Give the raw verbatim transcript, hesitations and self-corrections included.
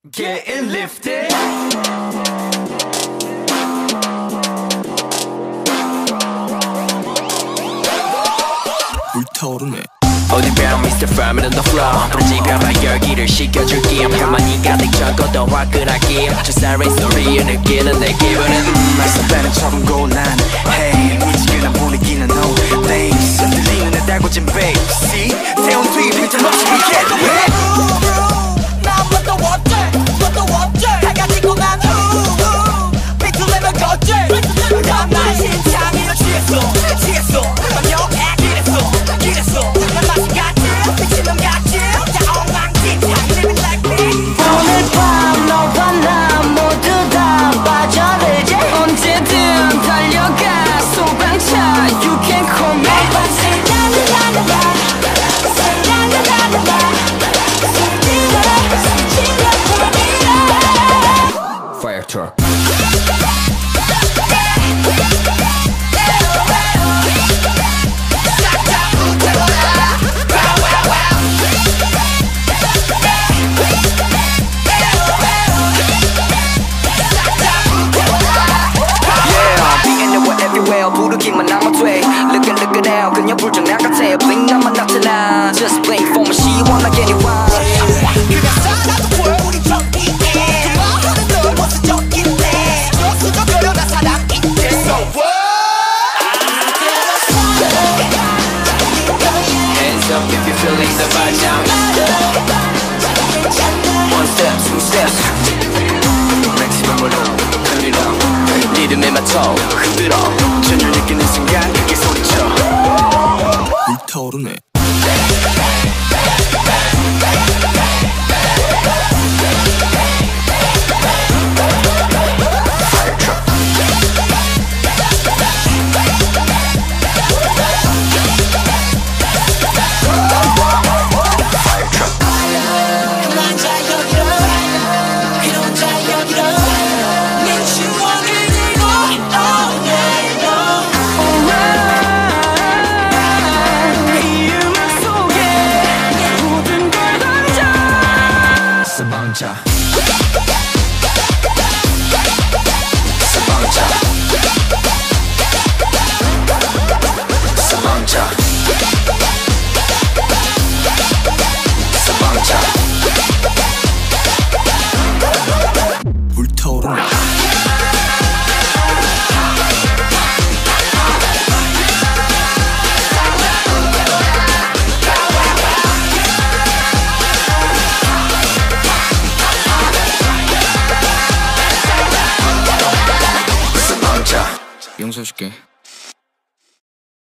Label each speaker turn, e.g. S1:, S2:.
S1: Getting lifted. 불타오르네.
S2: 어디병 미스터 Firm on the floor 부르지펴봐 열기를 식혀줄게 가만히 가득 적어도 화끈하게 저 사이렌 소리에 느끼는 내 기분은
S1: 말썽 빼는 처럼 곤란 Hey 미지근한 분위기는 no thanks 들리는 내 달궈진 bass See 세운 뒤 빈틈없이 we get lit
S3: 난 뭣도 어째 뭣도 어째 다 가지고 난 후 비틀레면 걷지 난 나의 심장이로 취했어 취했어 완벽해 기랬어 기랬어 난 맛이 같지 미친놈 같지 다 엉망진창 living like me 오늘 밤 너와 나 모두 다 빠져들지 언제든 달려가 소방차 You can call me
S2: Fire truck 부르기만 하면 돼 Look at look it out 그냥 불장난 같아 Blink 나만 나타나 Just blink for me 시원하게 니와
S3: 그가 살아도 보여 우리 저기에 그만하는 널 멋져 적긴데 조수적거려 나 사랑인데 So what
S2: Hands up if you're feeling the vibe now One step, two steps Maximum으로 흔들어 리듬에 맞춰 흔들어
S1: 전율 느끼는 순간 크게 소리쳐 불타오르네.
S2: Sabancha Sabancha Sabancha Sabancha
S1: 불타오르네.
S2: 용서해줄게.